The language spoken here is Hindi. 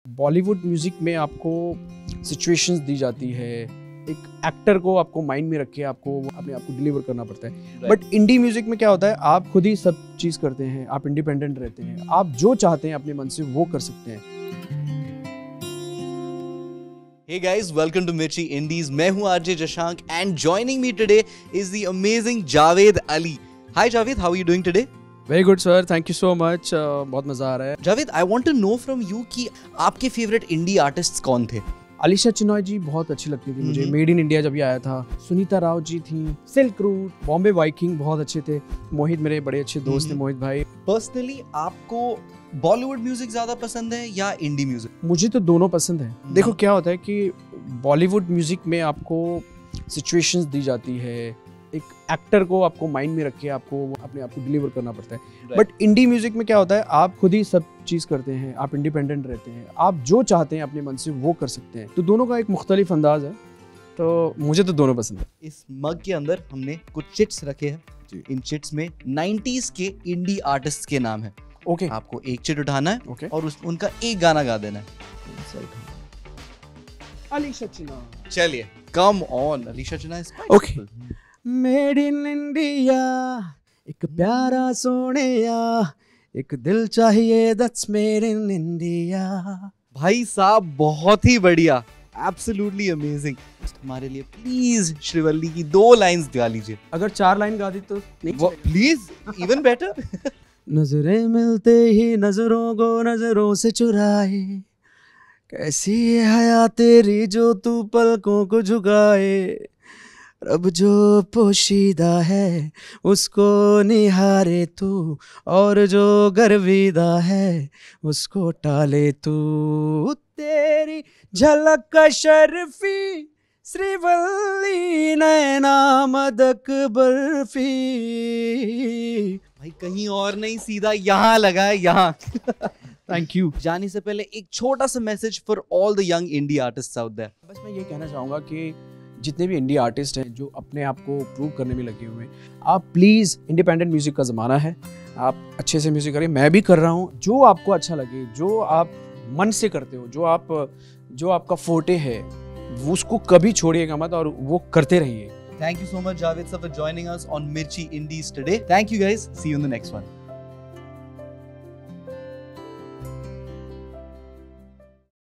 बॉलीवुड म्यूजिक में आपको सिचुएशंस दी जाती है, एक एक्टर को आपको माइंड में रख के आपको अपने आप को डिलीवर करना पड़ता है। बट इंडी म्यूजिक में क्या होता है, आप खुद ही सब चीज़ करते हैं, आप इंडिपेंडेंट रहते हैं, आप जो चाहते हैं अपने मन से वो कर सकते हैं। Hey guys, welcome to Mirchi Indies. मैं हूँ RJ Jashank and joining me today is the amazing Javed Ali. Hi Javed, how are you doing today? Very good sir, thank you so much. बहुत मज़ा आ रहा है। Javed, I want to know from you कि आपके फेवरेट इंडी आर्टिस्ट्स कौन थे? अलीशा चिनॉय जी बहुत अच्छी लगती थी मुझे, मेड इन इंडिया जब ये आया था। सुनीता राव जी थी, सिल्क रूट, बॉम्बे वाइकिंग बहुत अच्छे थे। मोहित मेरे बड़े अच्छे दोस्त थे, मोहित भाई। पर्सनली आपको बॉलीवुड म्यूजिक ज्यादा पसंद है या इंडी म्यूजिक? मुझे तो दोनों पसंद है। देखो क्या होता है कि बॉलीवुड म्यूजिक में आपको सिचुएशंस दी जाती है, एक एक्टर को आपको माइंड में रख के आपको अपने आप को डिलीवर करना पड़ता है। बट इंडी म्यूजिक में क्या होता है, आप खुद ही सब चीज़ करते हैं, आप इंडिपेंडेंट रहते हैं, आप जो चाहते हैं अपने मन से वो कर सकते हैं। तो दोनों का एक मुख्तलिफ अंदाज है, तो मुझे तो दोनों पसंद है। इस मग के अंदर हमने कुछ चिट्स रखे हैं। इन चिट्स में 90s के इंडी आर्टिस्ट के नाम है। ओके, आपको एक चिट उठाना है ओके, और उनका एक गाना गा देना है। अलीशा चिनॉय। चलिए, come on Alisha Chinoy. Okay. Made in India, एक प्यारा सोनिया, एक दिल चाहिए, दैट्स मेड इन इंडिया। भाई साहब बहुत ही बढ़िया, एब्सोल्युटली अमेजिंग। हमारे लिए प्लीज श्रीवल्ली की 2 लाइंस गा लीजिए। अगर 4 लाइन गा दी तो प्लीज, इवन बेटर। नजरें मिलते ही नजरों को नजरों से चुराए, कैसी है हया तेरी जो तू पलकों को झुकाए। रब जो पोशीदा है उसको निहारे तू, और जो गर्विदा है उसको टाले तू। तेरी झलक का शर्फी श्रीवल्ली नैना मदक बर्फी। भाई कहीं और नहीं, सीधा यहाँ लगा है, यहाँ। Thank you. जाने से पहले एक छोटा सा message for all the young indie artists out there. बस मैं ये कहना चाहूँगा कि जितने भी इंडी आर्टिस्ट हैं जो अपने आप को प्रूव करने में लगे हुए हैं, आप प्लीज़, इंडिपेंडेंट म्यूज़िक का ज़माना है, आप अच्छे से म्यूज़िक करें। मैं भी कर रहा हूँ। जो आपको अच्छा लगे, जो आप मन से करते हो, जो आपका फोटे है, उसको कभी छोड़िएगा मत और वो करते रहिए। Thank you so much Javed sir for joining us on Mirchi Indies today. Thank you guys. See you in the next one.